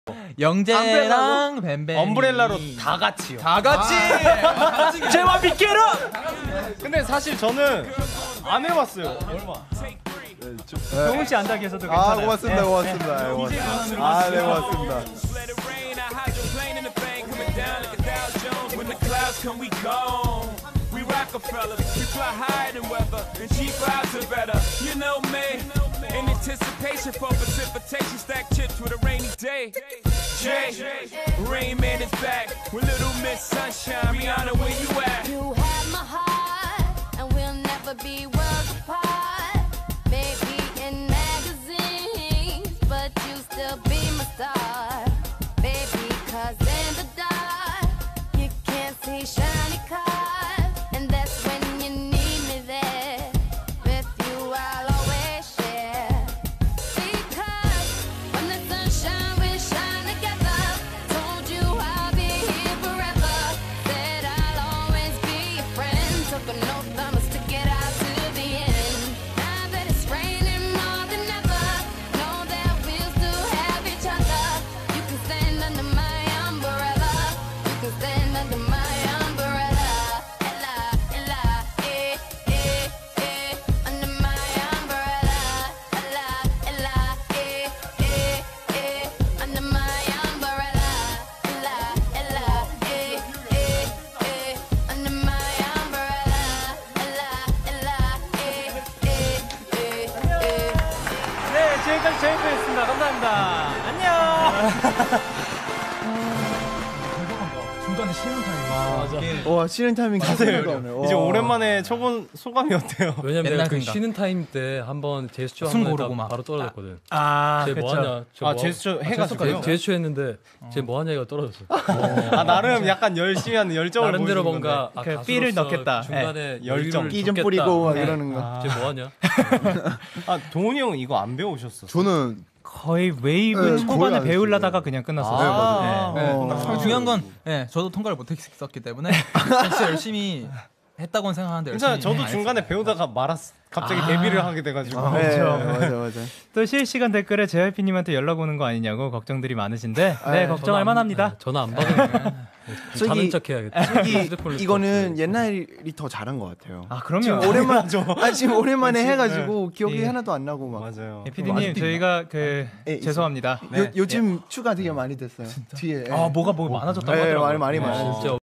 영재랑 뱀뱀 엄브렐라로 다 같이요. 다 같이 제와 빗게로. 근데 사실 저는 안 해봤어요. 얼마? 경훈 씨 안다기 해서도 괜찮아요. 고맙습니다. 고맙습니다. 아, 네, 고맙습니다. We fly higher than weather, and cheap vibes are better. You know me, in anticipation for precipitation, stack chips with a rainy day. Jay, Rain Man is back with Little Miss Sunshine. Rihanna, where you at? You have my heart, and we'll never be worlds apart. Maybe in magazines, but you still be my star, baby. 'Cause in the dark, you can't see shiny cars. 지금까지 제이크였습니다. 감사합니다. 안녕. 중간에 쉬는 타임. 맞아. 와, 쉬는 타이밍 맞아요. 이제 오랜만에 쳐본 소감이 어때요? 왜냐면 내가 그 쉬는 타임 때 한번 제스처 한번 바로 떨어졌거든. 쟤 뭐하냐? 제스처 해가지고요. 제스처 했는데 쟤 뭐하냐가 떨어졌어. 나름 약간 열심히 하는 열정을 나름대로 뭔가 삐를 넣겠다. 중간에 열정 끼 좀 뿌리고 막 이러는 거. 쟤 뭐하냐? 동훈이 형은 이거 안 배우셨어? 저는 거의 웨이브 초반에 배우려다가 그냥 끝났어요. 중요한 건 저도 통과를 못했었기 때문에 진짜 열심히 했다고는 생각하는데 진짜 저도 중간에 배우다가 갑자기 데뷔를 하게 돼가지고. 맞아. 또 실시간 댓글에 JYP님한테 연락 오는 거 아니냐고 걱정들이 많으신데 걱정할 만합니다. 전화 안 받으니까 자는 척 해야겠다. 이거는 옛날이 더 잘한 것 같아요. 그럼요. 지금 오랜만에 해가지고 기억이 하나도 안 나고 막. 맞아요. PD님 저희가 죄송합니다. 요즘 추가 되게 많이 됐어요. 뒤에. 뭐가 많아졌다고 하더라고요. 많이 많아졌어요.